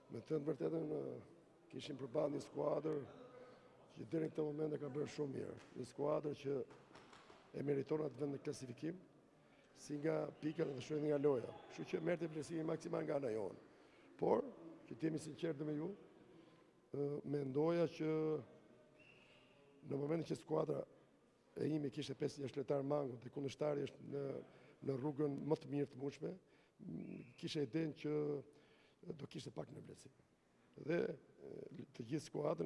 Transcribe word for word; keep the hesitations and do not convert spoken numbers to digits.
Me të në vërtetën, kishim përballë një skuadër që deri në këtë moment e ka bërë shumë mirë. Një skuadër që e meriton atë vend në klasifikim, si nga pikat dhe shumë nga loja. Kështu që merrte vlerësimi maksimal nga ana jonë. Por, që të jemi sinqertë me ju, mendoja që në momentin që skuadra e imi kishte pesë jashtëlojtar mangut dhe kundërshtari është në në rrugën më të mirë të mundshme, kisha idenë që do kishte pak në vlerësim. Dhe të gjithë skuadrën